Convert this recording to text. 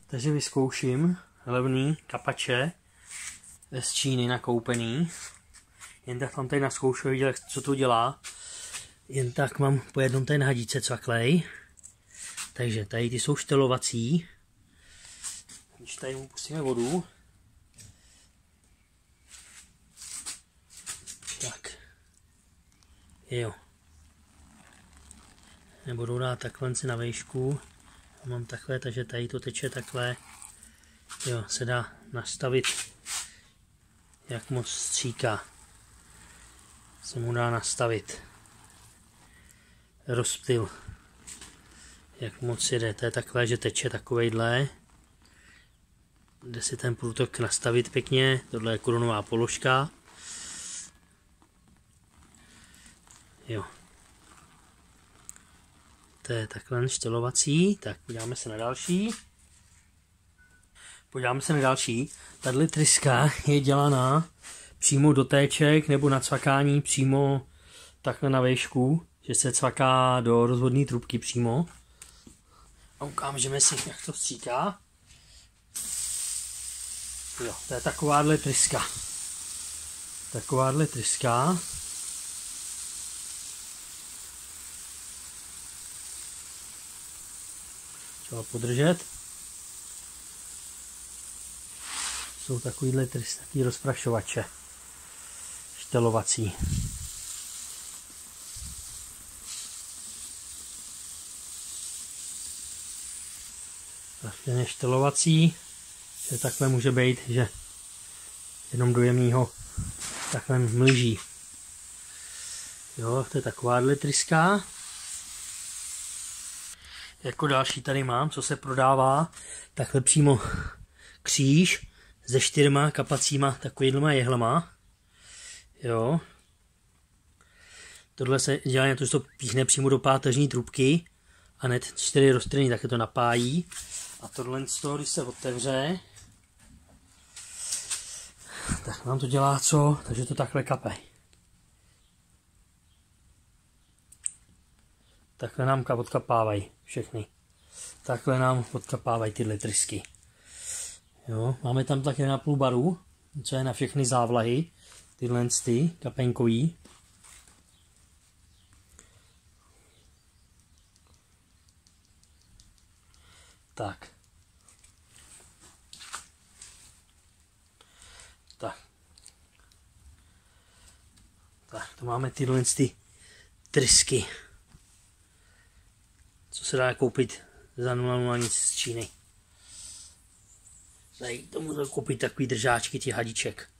Takže vyzkouším levný kapače z Číny nakoupený. Jen tak mám tady naskoušel, viděl, co to dělá. Jen tak mám po jednom tady hadíce cvaklej. Takže tady ty jsou štelovací. Když tady mu pustíme vodu. Tak. Jo. Nebudu dát takhle na výšku. Mám takhle, takže tady to teče takhle. Jo, se dá nastavit, jak moc stříká. Se mu dá nastavit. Rozptyl. Jak moc jede. To je takhle, že teče takovejhle. Jde si ten průtok nastavit pěkně. Tohle je korunová položka. Jo. To je takhle štelovací. Tak podíváme se na další. Tahle tryska je dělaná přímo do téček nebo na cvakání přímo takhle na výšku, že se cvaká do rozvodné trubky přímo. A ukážeme si, jak to stříká. Jo, to je takováhle tryska. Třeba podržet. Jsou takovýhle taky rozprašovače. Štelovací. Tak ten je štelovací. Že takhle může být, že jenom do jemného takhle mlží. Jo, to je takováhle tryska. Jako další tady mám, co se prodává, takhle přímo kříž se 4 kapacíma takovýhlema jehlama. Jo. Tohle se dělá na to, že to píchne přímo do páteřní trubky a hned 4 roztrny, tak to napájí. A tohle z toho, když se otevře, tak nám to dělá co? Takže to takhle kape. Takhle nám odkapávají všechny. Takhle nám odkapávají tyhle trysky. Jo, máme tam také na půl baru, co je na všechny závlahy. Tyhle ty kapenkový. Tak. Tak, to máme tyhle ty trysky. Co se dá koupit za 0,0 nic z Číny. Tady to můžu koupit takový držáčky těch hadiček.